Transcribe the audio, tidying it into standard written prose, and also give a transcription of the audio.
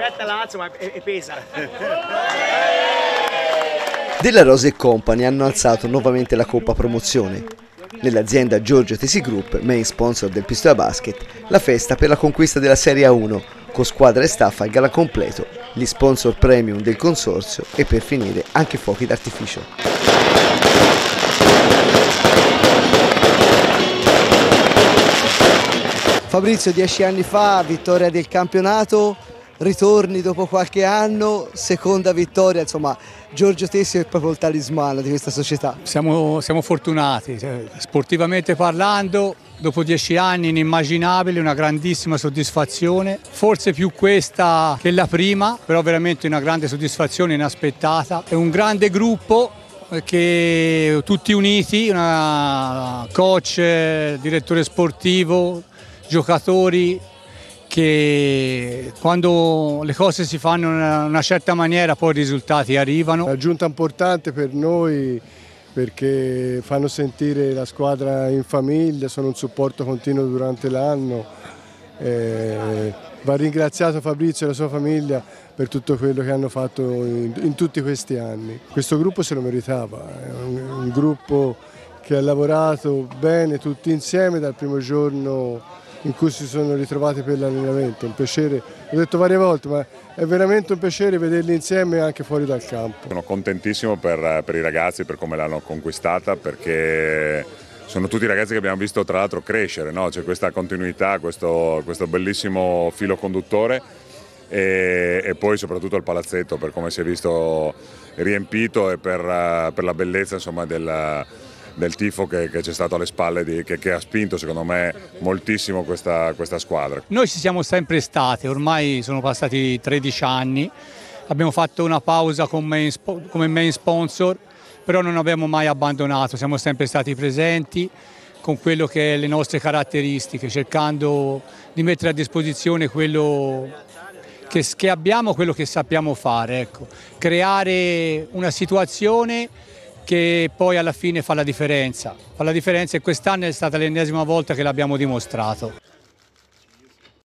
Aspetta Lazio, ma pesa. Della Rose Company hanno alzato nuovamente la Coppa Promozione. Nell'azienda Giorgio Tesi Group, main sponsor del Pistoia Basket, la festa per la conquista della Serie A1, con squadra e staff al gala completo, gli sponsor premium del consorzio e per finire anche fuochi d'artificio. Fabrizio, 10 anni fa, vittoria del campionato, ritorni dopo qualche anno, seconda vittoria, insomma Giorgio Tesi è proprio il talismano di questa società. Siamo fortunati, sportivamente parlando, dopo 10 anni inimmaginabile, una grandissima soddisfazione, forse più questa che la prima, però veramente una grande soddisfazione inaspettata. È un grande gruppo che tutti uniti, una coach, direttore sportivo, giocatori, che quando le cose si fanno in una certa maniera poi i risultati arrivano. È un'aggiunta importante per noi perché fanno sentire la squadra in famiglia, sono un supporto continuo durante l'anno. Va ringraziato Fabrizio e la sua famiglia per tutto quello che hanno fatto in tutti questi anni. Questo gruppo se lo meritava, è un gruppo che ha lavorato bene tutti insieme dal primo giorno in cui si sono ritrovati per l'allenamento. Un piacere, l'ho detto varie volte, ma è veramente un piacere vederli insieme anche fuori dal campo. Sono contentissimo per i ragazzi, per come l'hanno conquistata, perché sono tutti ragazzi che abbiamo visto tra l'altro crescere, no? C'è questa continuità, questo bellissimo filo conduttore e poi soprattutto il palazzetto per come si è visto riempito e per la bellezza, insomma, del tifo che c'è stato alle spalle, che ha spinto secondo me moltissimo questa squadra. Noi ci siamo sempre stati, ormai sono passati 13 anni, abbiamo fatto una pausa come main sponsor, però non abbiamo mai abbandonato, siamo sempre stati presenti con quello che è le nostre caratteristiche, cercando di mettere a disposizione quello che abbiamo, quello che sappiamo fare, ecco. Creare una situazione che poi alla fine fa la differenza e quest'anno è stata l'ennesima volta che l'abbiamo dimostrato.